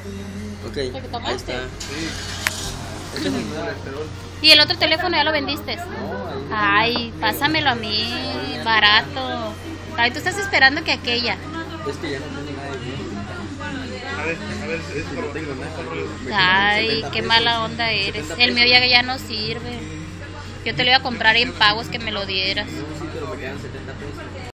Ok, ¿El que ahí tomaste? está. Este es el nuevo. ¿Y el otro teléfono ya lo vendiste? No, ahí. Ay, pásamelo a mí, barato. Ay, tú estás esperando que aquella. Es que ya no tengo nada de dinero. A ver, es No por tengo nada. Me quedan Ay, 70 qué pesos. mala onda eres. 70 El mío ya, pesos. ya no sirve. Yo te lo iba a comprar en pagos que me lo dieras. No, sí